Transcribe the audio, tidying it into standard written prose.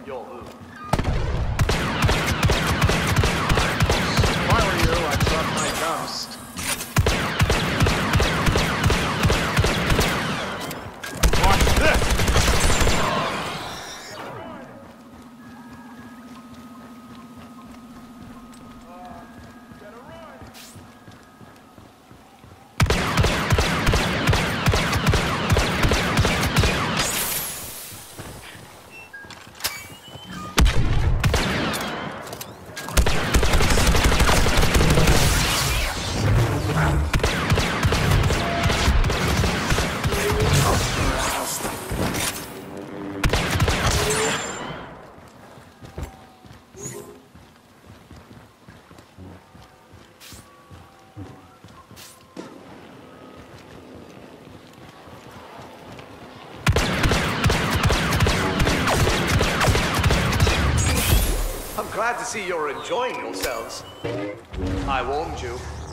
your move. If I were you, I'd drop my ghost. Watch this! I'm glad to see you're enjoying yourselves. I warned you.